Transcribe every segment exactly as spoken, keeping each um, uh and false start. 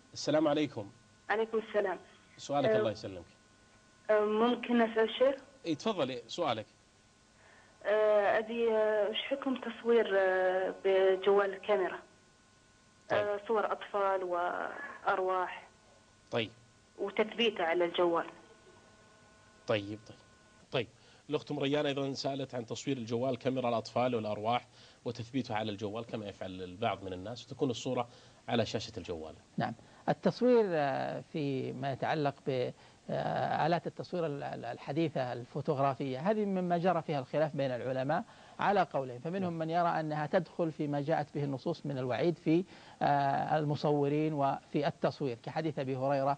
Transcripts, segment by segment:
السلام عليكم. عليكم السلام. سؤالك الله يسلمك. أه، ممكن أسأل شيء؟ اي تفضلي سؤالك. أه، أبي أه، وش حكم تصوير أه، بجوال الكاميرا؟ طيب. أه، صور أطفال وأرواح. طيب. وتثبيته على الجوال. طيب طيب طيب الأخت مريان أيضا سألت عن تصوير الجوال كاميرا الأطفال والأرواح وتثبيتها على الجوال كما يفعل البعض من الناس وتكون الصورة على شاشة الجوال. نعم، التصوير فيما يتعلق بآلات التصوير الحديثة الفوتوغرافية هذه مما جرى فيها الخلاف بين العلماء على قولين، فمنهم من يرى أنها تدخل فيما جاءت به النصوص من الوعيد في المصورين وفي التصوير، كحديث أبي هريرة: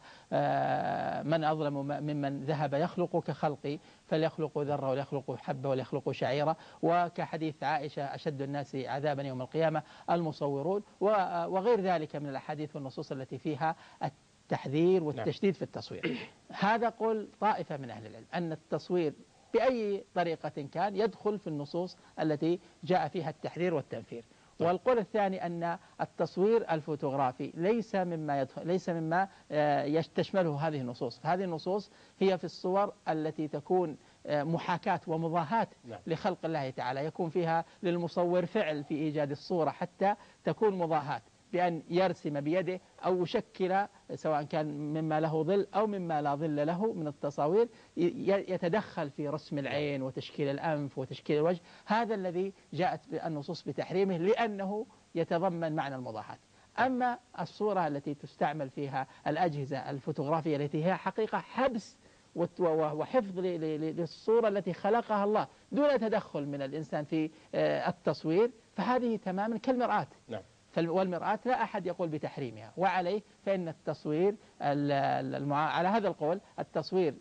من أظلم ممن ذهب يخلق كخلقي فليخلق ذرة وليخلق حبة وليخلق شعيرة، وكحديث عائشة: أشد الناس عذابا يوم القيامة المصورون، وغير ذلك من الأحاديث والنصوص التي فيها التحذير والتشديد في التصوير. هذا قول طائفة من أهل العلم أن التصوير بأي طريقة كان يدخل في النصوص التي جاء فيها التحذير والتنفير. والقول الثاني أن التصوير الفوتوغرافي ليس مما يدخل ليس مما تشمله هذه النصوص، هذه النصوص هي في الصور التي تكون محاكاة ومضاهاة لخلق الله تعالى، يكون فيها للمصور فعل في إيجاد الصورة حتى تكون مضاهاة، بأن يرسم بيده أو يشكل سواء كان مما له ظل أو مما لا ظل له من التصاوير، يتدخل في رسم العين وتشكيل الأنف وتشكيل الوجه. هذا الذي جاءت النصوص بتحريمه لأنه يتضمن معنى المضاهاة. أما الصورة التي تستعمل فيها الأجهزة الفوتوغرافية التي هي حقيقة حبس وحفظ للصورة التي خلقها الله دون تدخل من الإنسان في التصوير، فهذه تماما كالمرآة. نعم. والمرآة لا أحد يقول بتحريمها، وعليه فإن التصوير على هذا القول التصوير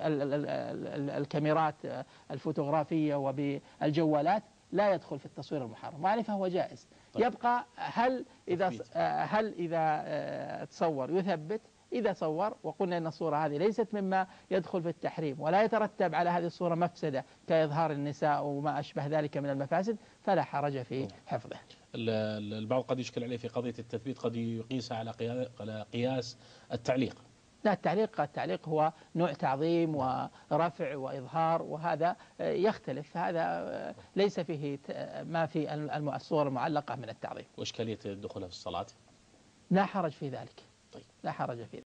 بالكاميرات الفوتوغرافية وبالجوالات لا يدخل في التصوير المحرم، وعليه فهو جائز. طيب. يبقى هل إذا هل إذا تصور يثبت؟ إذا صور وقلنا أن الصورة هذه ليست مما يدخل في التحريم ولا يترتب على هذه الصورة مفسدة كإظهار النساء وما أشبه ذلك من المفاسد فلا حرج في حفظه. البعض قد يشكل عليه في قضية التثبيت، قد يقيسها على قياس التعليق. لا، التعليق التعليق هو نوع تعظيم ورفع وإظهار، وهذا يختلف، هذا ليس فيه ما في الصور المعلقة من التعظيم. وإشكالية دخولها في الصلاة؟ لا حرج في ذلك. طيب. لا حرج في ذلك.